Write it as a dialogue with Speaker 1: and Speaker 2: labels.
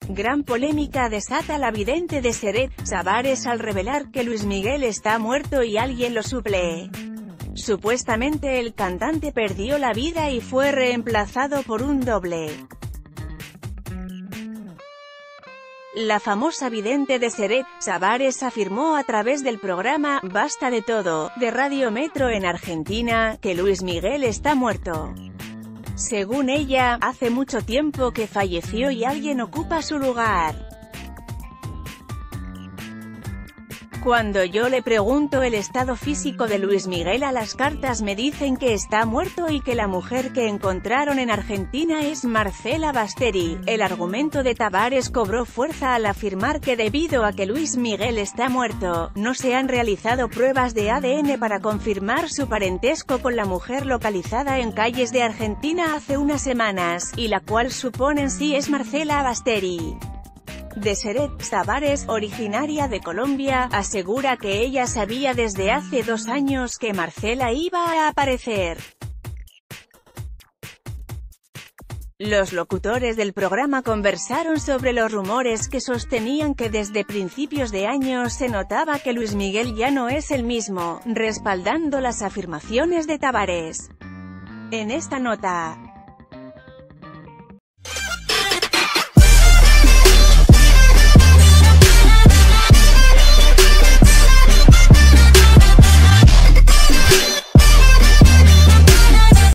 Speaker 1: Gran polémica desata la vidente Deseret Sabares al revelar que Luis Miguel está muerto y alguien lo suple. Supuestamente el cantante perdió la vida y fue reemplazado por un doble. La famosa vidente Deseret Sabares afirmó a través del programa Basta de Todo, de Radio Metro en Argentina, que Luis Miguel está muerto. Según ella, hace mucho tiempo que falleció y alguien ocupa su lugar. Cuando yo le pregunto el estado físico de Luis Miguel, a las cartas me dicen que está muerto y que la mujer que encontraron en Argentina es Marcela Basteri. El argumento de Tabares cobró fuerza al afirmar que debido a que Luis Miguel está muerto, no se han realizado pruebas de ADN para confirmar su parentesco con la mujer localizada en calles de Argentina hace unas semanas, y la cual suponen sí es Marcela Basteri. Deseret Sabares, originaria de Colombia, asegura que ella sabía desde hace 2 años que Marcela iba a aparecer. Los locutores del programa conversaron sobre los rumores que sostenían que desde principios de año se notaba que Luis Miguel ya no es el mismo, respaldando las afirmaciones de Tabares. En esta nota,